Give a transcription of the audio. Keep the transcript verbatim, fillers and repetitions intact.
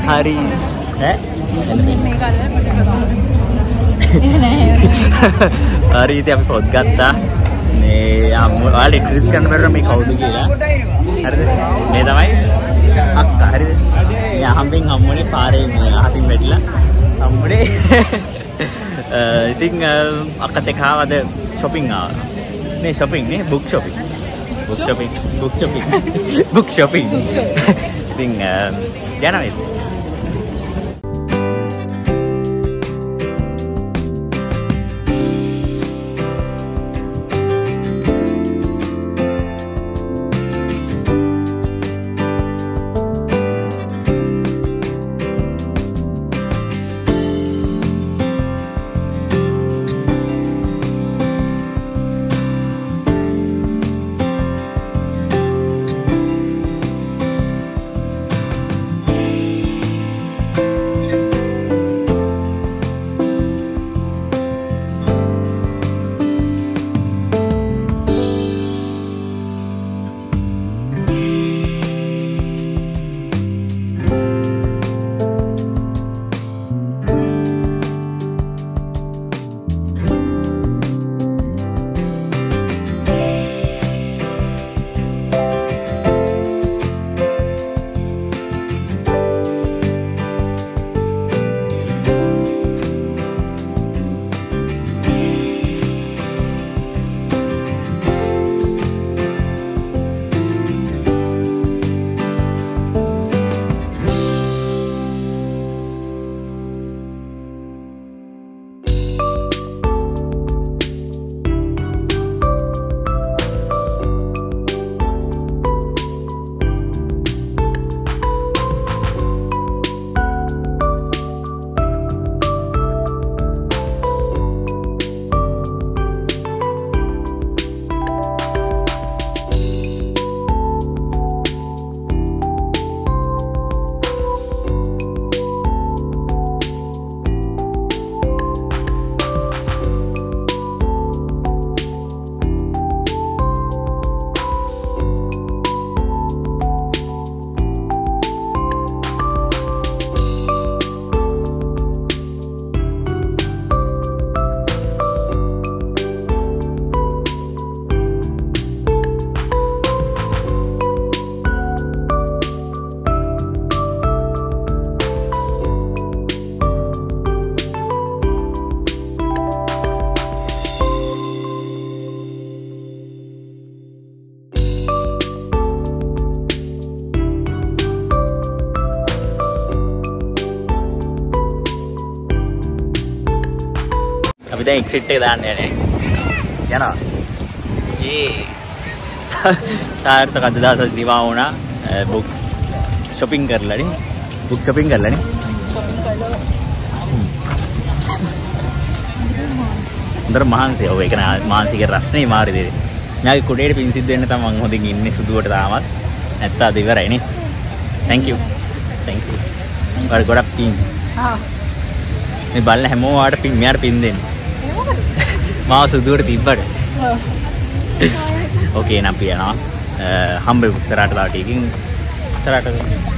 hari eh hari itu අපි පොත් ගත්තා මේ ආමෝලි ක්‍රිස් කරන බර මේ කවුද කියලා හරිද මේ තමයි අක්කා හරිද මේ අහම්බෙන් හම්බුනේ පාරේ මේ අහතින් වැටිලා හම්බුනේ ඉතින් අක්කත් එක්ක ආවද shopping ආවා නේ shopping නේ book shopping book shopping book shopping book shopping ඉතින් යනවා ඉතින් අපි දැන් එක්සිට් එක දාන්න යන්නේ යනවා ඒ සාර්ථක අද දවස් දිවා වුණා බුක් shopping කරලා නේ බුක් shopping කරලා නේ shopping කරලා හොඳට මහන්සිය ඔය ඒක නා මානසික රස්නේ මාරි දෙන්නේ ඥාගේ කුඩේට පින් සිද්ධ වෙන්න තමයි මම හොඳින් ඉන්නේ සුදුවට තාමත් නැත්තා අද ඉවරයි නේ thank you thank you වල ගොඩක් පින් ආ මේ බලන හැමෝම වාට පින් මෙයාට පින් දෙන්න මාව සුදුවට තිබ්බට ඔව් ඕකේ නම් පියනවා හම්බෙමු ඉස්සරහට තාම ටිකකින් ඉස්සරහට